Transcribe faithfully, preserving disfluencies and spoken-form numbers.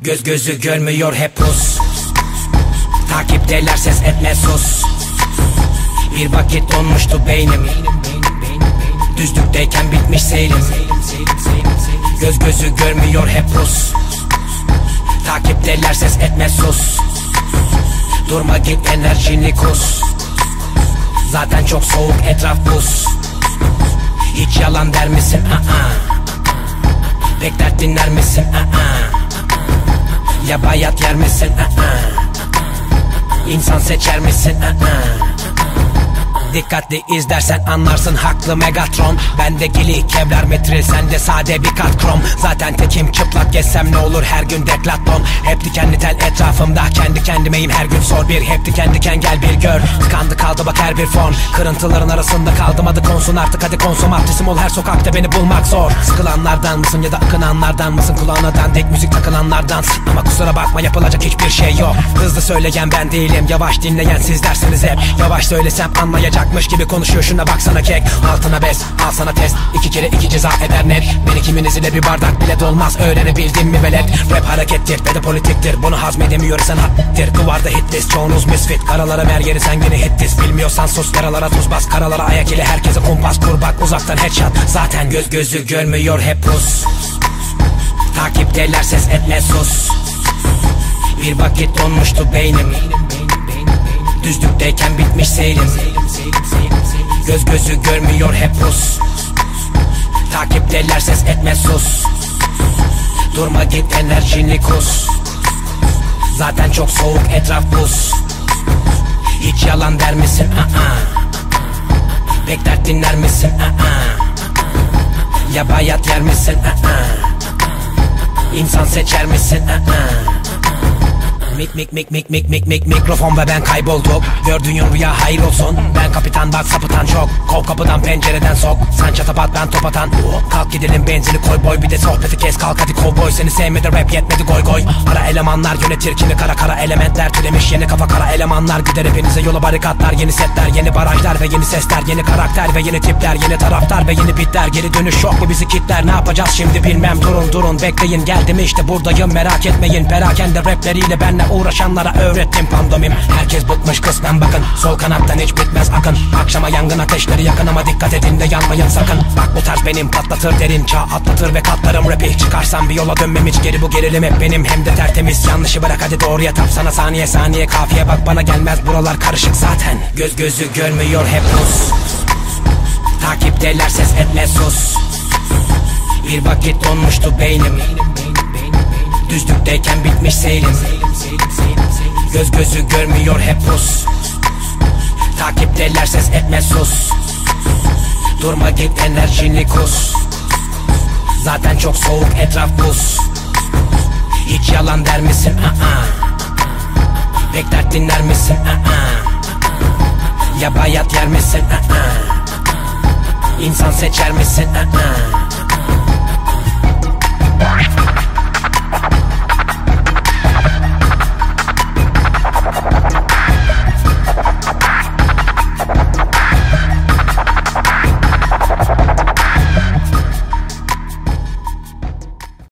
Göz gözü görmüyor hep pus. Takipteler ses etme sus. Bir vakit donmuştu beynim. Düzlükteyken bitmiş seyrim. Göz gözü görmüyor hep pus. Takipteler ses etme sus. Durma git enerjini kus. Zaten çok soğuk etraf buz. Hiç yalan der misin? Aa. Pek dert dinler misin? Aa. Ya bayat yer misin? Aa. İnsan seçer misin? Aa. Dikkatli izlersen anlarsın haklı Megatron. Bende gili kevlar metril, sende sade bir kat krom. Zaten tekim çıplak gezsem ne olur her gün deklaton. Hep dikenli tel etrafımda, kendi kendimeyim her gün sor bir. Hep diken diken gel bir gör. Tıkandı kaldı bak her bir fon. Kırıntıların arasında kaldım, adı konsun artık hadi konsum. Artistim ol her sokakta beni bulmak zor. Sıkılanlardan mısın ya da akınanlardan mısın? Kulağına dandik müzik takılanlardan. Ama kusura bakma yapılacak hiçbir şey yok. Hızlı söyleyen ben değilim, yavaş dinleyen sizlersiniz hep. Yavaş söylesem anlayacak gibi konuşuyor, şuna baksana kek. Altına bes, al sana test. İki kere iki ceza eder net. Beni kiminiz ile bir bardak bile dolmaz. Öğrenebildin mi velet? Rap harekettir ve de politiktir. Bunu hazmedemiyorsan hattir. Duvarda hitlist, çoğunuz misfit. Karalara ver yeri sen yine hittis. Bilmiyorsan sus, yaralara tuz bas. Karalara ayak ile herkese kumpas kur bak. Uzaktan headshot. Zaten göz gözü görmüyor hep pus. Takipteler ses etme sus. Bir vakit donmuştu beynim. Düzlükteyken bitmiş seyrim. Göz gözü görmüyor hep pus. Takipteler ses etme sus. Durma git enerjini kus. Zaten çok soğuk etraf buz. Hiç yalan der misin? Aa. Pek dert dinler misin? Aa. Ya bayat yer misin? Aa. İnsan seçer misin? Aa. Mik mik mik mik mik mik mik mikrofon ve ben kaybolduk. Gördüğün rüya hayır olsun. Ben kapitan bak sapıtan çok. Kov kapıdan pencereden sok. Sen çatapat ben top atan. Kalk gidelim benzini koy boy. Bir de sohbeti kes kalk hadi kovboy. Seni sevmedi rap yetmedi goy goy. Ara elemanlar yönetir kimi kara kara elementler. Türemiş yeni kafa kara elemanlar. Gider hepinize yola barikatlar. Yeni setler yeni barajlar ve yeni sesler. Yeni karakter ve yeni tipler. Yeni taraftar ve yeni bitler. Geri dönüş yok mu bizi kitler? Ne yapacağız şimdi bilmem. Durun durun bekleyin geldim işte buradayım merak etmeyin. Perakende rapleriyle benle uğraşanlara öğrettim pandomim. Herkes bıkmış kısmen bakın. Sol kanattan hiç bitmez akın. Akşama yangın ateşleri yakın ama dikkat edin de yanmayın sakın. Bak bu tarz benim patlatır derin çağ atlatır ve katlarım rapi. Çıkarsam bir yola dönmem hiç geri bu gerilim hep benim. Hem de tertemiz yanlışı bırak hadi doğruya tap sana saniye saniye kafiye bak bana gelmez buralar karışık zaten. Göz gözü görmüyor hep pus. Takipteler ses etme sus. Bir vakit donmuştu beynim. Düzlükteyken bitmiş seyrim. Göz gözü görmüyor hep pus. Takipteler ses etme sus. Durma git enerjini kus. Zaten çok soğuk etraf buz. Hiç yalan der misin? Aa. Pek dert dinler misin? Aa. Ya bayat yer misin? Aa. İnsan seçer misin? Aa.